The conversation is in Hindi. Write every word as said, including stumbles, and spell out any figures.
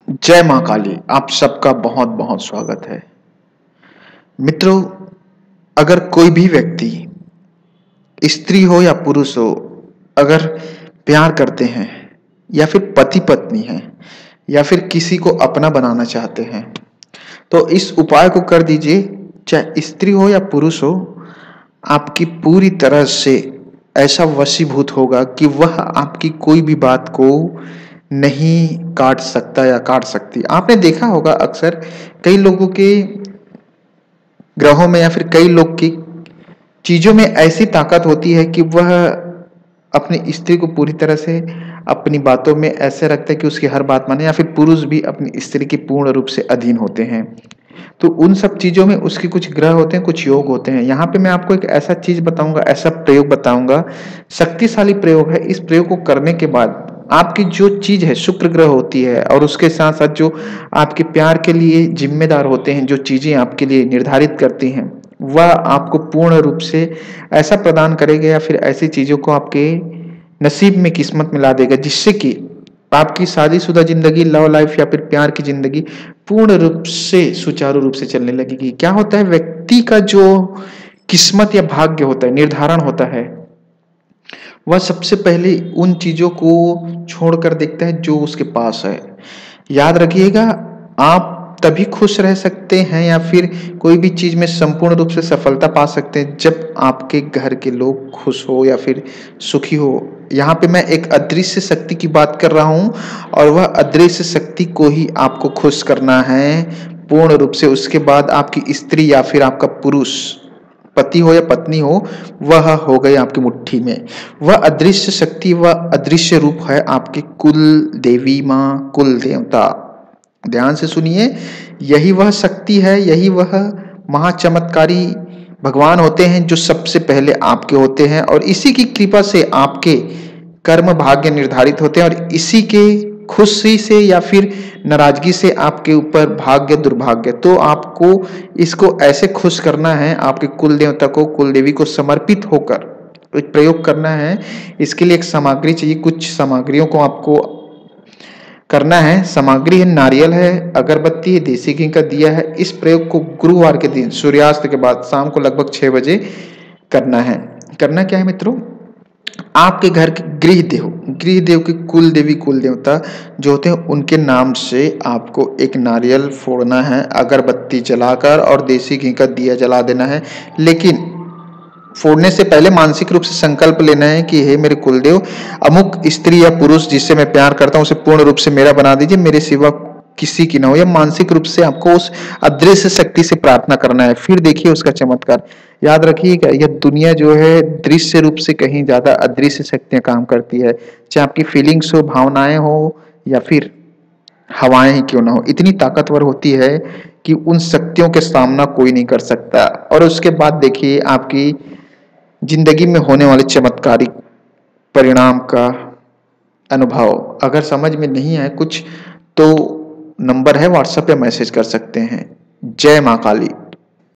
जय माँ काली, आप सबका बहुत-बहुत स्वागत है। मित्रों, अगर कोई भी व्यक्ति, स्त्री हो या पुरुष हो, अगर प्यार करते हैं या फिर पति-पत्नी हैं या फिर किसी को अपना बनाना चाहते हैं, तो इस उपाय को कर दीजिए, चाहे स्त्री हो या पुरुष हो, आपकी पूरी तरह से ऐसा वशीभूत होगा कि वह आपकी कोई भी बात को नहीं काट सकता या काट सकती। आपने देखा होगा अक्सर कई लोगों के ग्रहों में या फिर कई लोग की चीज़ों में ऐसी ताकत होती है कि वह अपनी स्त्री को पूरी तरह से अपनी बातों में ऐसे रखते हैं कि उसकी हर बात माने या फिर पुरुष भी अपनी स्त्री के पूर्ण रूप से अधीन होते हैं। तो उन सब चीज़ों में उसके कुछ ग्रह होते हैं, कुछ योग होते हैं। यहाँ पे मैं आपको एक ऐसा चीज़ बताऊँगा, ऐसा प्रयोग बताऊँगा, शक्तिशाली प्रयोग है। इस प्रयोग को करने के बाद आपकी जो चीज़ है, शुक्र ग्रह होती है और उसके साथ-साथ जो आपके प्यार के लिए ज़िम्मेदार होते हैं, जो चीज़ें आपके लिए निर्धारित करती हैं, वह आपको पूर्ण रूप से ऐसा प्रदान करेगा या फिर ऐसी चीज़ों को आपके नसीब में, किस्मत में ला देगा, जिससे कि आपकी शादीशुदा ज़िंदगी, लव लाइफ़ या फिर प्यार की ज़िंदगी पूर्ण रूप से सुचारू रूप से चलने लगेगी। क्या होता है, व्यक्ति का जो किस्मत या भाग्य होता है, निर्धारण होता है, वह सबसे पहले उन चीज़ों को छोड़कर देखता है जो उसके पास है। याद रखिएगा, आप तभी खुश रह सकते हैं या फिर कोई भी चीज़ में संपूर्ण रूप से सफलता पा सकते हैं जब आपके घर के लोग खुश हो या फिर सुखी हो। यहाँ पे मैं एक अदृश्य शक्ति की बात कर रहा हूँ और वह अदृश्य शक्ति को ही आपको खुश करना है पूर्ण रूप से। उसके बाद आपकी स्त्री या फिर आपका पुरुष, पति हो या पत्नी हो, वह हो गए आपकी मुट्ठी में। वह अदृश्य शक्ति, वह अदृश्य रूप है आपकी कुल देवी माँ, कुल देवता। ध्यान से सुनिए, यही वह शक्ति है, यही वह महाचमत्कारी भगवान होते हैं जो सबसे पहले आपके होते हैं और इसी की कृपा से आपके कर्म भाग्य निर्धारित होते हैं और इसी के खुशी से या फिर नाराजगी से आपके ऊपर भाग्य दुर्भाग्य। तो आपको इसको ऐसे खुश करना है, आपके कुल देवता को, कुल देवी को समर्पित होकर एक प्रयोग करना है। इसके लिए एक सामग्री चाहिए, कुछ सामग्रियों को आपको करना है। सामग्री है, नारियल है, अगरबत्ती है, देसी घी का दिया है। इस प्रयोग को गुरुवार के दिन सूर्यास्त के बाद शाम को लगभग छह बजे करना है। करना क्या है मित्रों, आपके घर के गृह देव, गृह देव के कुल देवी, कुल देवता जो होते हैं, उनके नाम से आपको एक नारियल फोड़ना है, अगरबत्ती जलाकर और देसी घी का दिया जला देना है। लेकिन फोड़ने से पहले मानसिक रूप से संकल्प लेना है कि हे मेरे कुलदेव, अमुक स्त्री या पुरुष जिससे मैं प्यार करता हूं उसे पूर्ण रूप से मेरा बना दीजिए, मेरे सिवा किसी की ना हो। या मानसिक रूप से आपको उस अदृश्य शक्ति से प्रार्थना करना है। फिर देखिए उसका चमत्कार। याद रखिएगा, यह दुनिया जो है दृश्य रूप से कहीं ज्यादा अदृश्य शक्तियां काम करती है। चाहे आपकी फीलिंग्स हो, भावनाएं हो या फिर हवाएं ही क्यों ना हो, इतनी ताकतवर होती है कि उन शक्तियों के सामना कोई नहीं कर सकता। और उसके बाद देखिए आपकी जिंदगी में होने वाले चमत्कारिक परिणाम का अनुभव। अगर समझ में नहीं आए कुछ तो नंबर है व्हाट्सएप पे मैसेज कर सकते हैं। जय माँ काली।